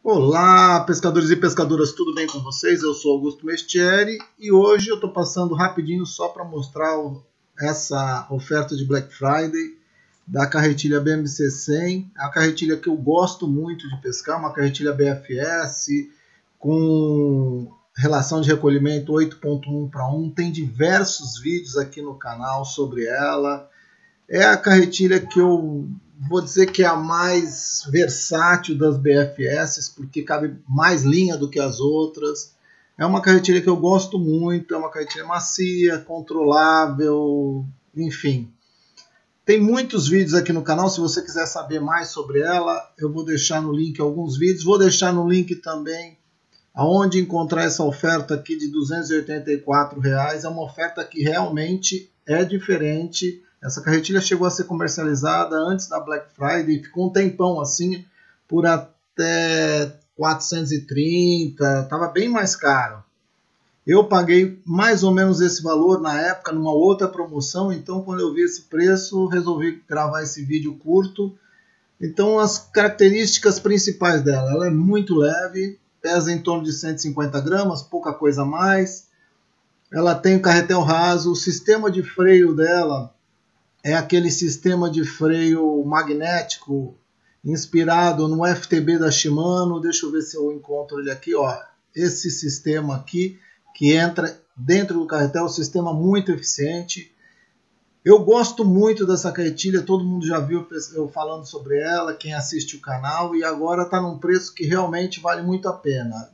Olá, pescadores e pescadoras, tudo bem com vocês? Eu sou Augusto Mestieri e hoje eu estou passando rapidinho só para mostrar essa oferta de Black Friday da carretilha BMC 100. É uma carretilha que eu gosto muito de pescar, uma carretilha BFS com relação de recolhimento 8.1:1. Tem diversos vídeos aqui no canal sobre ela. É a carretilha que eu vou dizer que é a mais versátil das BFS, porque cabe mais linha do que as outras. É uma carretilha que eu gosto muito, é uma carretilha macia, controlável, enfim. Tem muitos vídeos aqui no canal, se você quiser saber mais sobre ela, eu vou deixar no link alguns vídeos. Vou deixar no link também aonde encontrar essa oferta aqui de R$ 284. É uma oferta que realmente é diferente. Essa carretilha chegou a ser comercializada antes da Black Friday, ficou um tempão assim, por até 430, estava bem mais caro. Eu paguei mais ou menos esse valor na época, numa outra promoção, então quando eu vi esse preço, resolvi gravar esse vídeo curto. Então as características principais dela, ela é muito leve, pesa em torno de 150 gramas, pouca coisa a mais. Ela tem o carretel raso, o sistema de freio dela é aquele sistema de freio magnético inspirado no FTB da Shimano. Deixa eu ver se eu encontro ele aqui, ó. Esse sistema aqui que entra dentro do carretel, um sistema muito eficiente. Eu gosto muito dessa carretilha, todo mundo já viu eu falando sobre ela, quem assiste o canal, e agora está num preço que realmente vale muito a pena.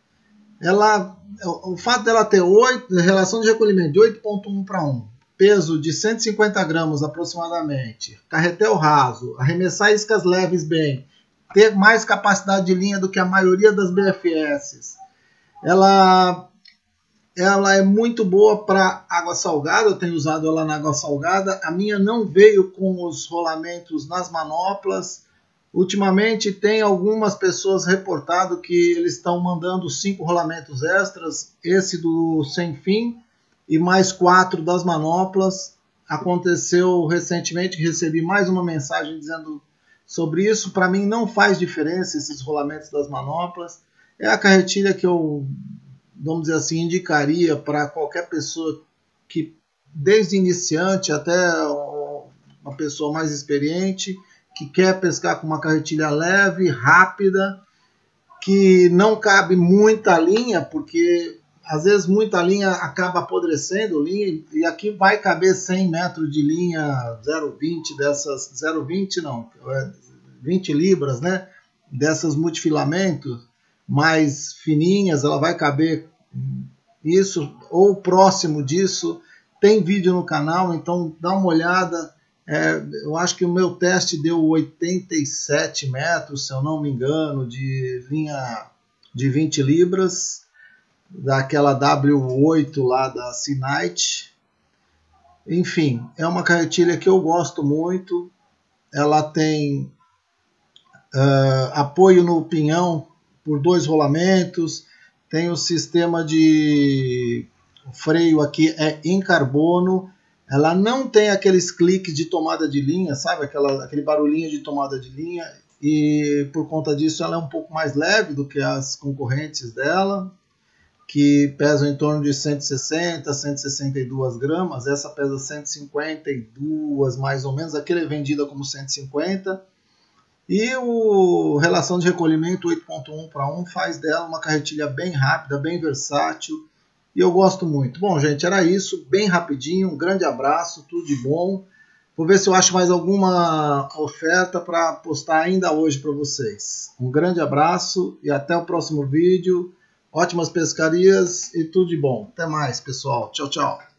O fato dela ter relação de recolhimento de 8.1:1, peso de 150 gramas aproximadamente, carretel raso, arremessar iscas leves bem, ter mais capacidade de linha do que a maioria das BFS. Ela é muito boa para água salgada, eu tenho usado ela na água salgada. A minha não veio com os rolamentos nas manoplas. Ultimamente tem algumas pessoas reportado que eles estão mandando 5 rolamentos extras, esse do sem fim e mais 4 das manoplas. Aconteceu recentemente que recebi mais uma mensagem dizendo sobre isso. Para mim não faz diferença esses rolamentos das manoplas. É a carretilha que eu, vamos dizer assim, indicaria para qualquer pessoa que, desde iniciante até uma pessoa mais experiente, que quer pescar com uma carretilha leve, rápida, que não cabe muita linha, porque às vezes muita linha acaba apodrecendo linha, e aqui vai caber 100 metros de linha 0,20 dessas, 0,20 não, 20 libras, né, dessas multifilamentos mais fininhas. Ela vai caber isso ou próximo disso. Tem vídeo no canal, então dá uma olhada. Eu acho que o meu teste deu 87 metros, se eu não me engano, de linha de 20 libras, daquela W8 lá da Sea-Night. Enfim, é uma carretilha que eu gosto muito. Ela tem apoio no pinhão por 2 rolamentos, tem o sistema de freio aqui em carbono. Ela não tem aqueles cliques de tomada de linha, sabe? Aquele barulhinho de tomada de linha, e por conta disso ela é um pouco mais leve do que as concorrentes dela, que pesam em torno de 160, 162 gramas. Essa pesa 152 mais ou menos, aquele é vendida como 150. E o relação de recolhimento 8.1:1 faz dela uma carretilha bem rápida, bem versátil, e eu gosto muito. Bom, gente, era isso, bem rapidinho. Um grande abraço, tudo de bom. Vou ver se eu acho mais alguma oferta para postar ainda hoje para vocês. Um grande abraço e até o próximo vídeo. Ótimas pescarias e tudo de bom. Até mais, pessoal. Tchau, tchau.